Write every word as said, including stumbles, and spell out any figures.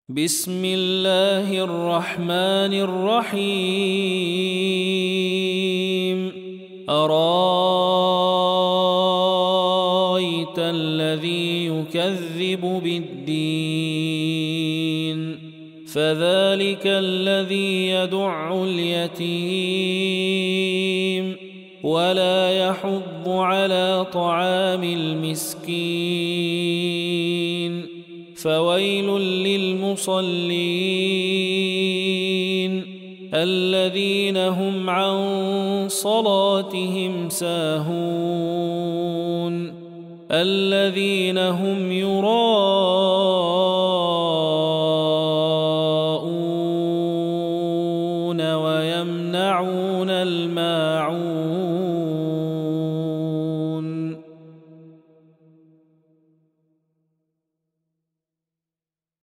بسم الله الرحمن الرحيم أرايت الذي يكذب بالدين فذلك الذي يدع اليتيم ولا يحض على طعام المسكين فويل للمصلين الذين هم عن صلاتهم ساهون الذين هم يراءون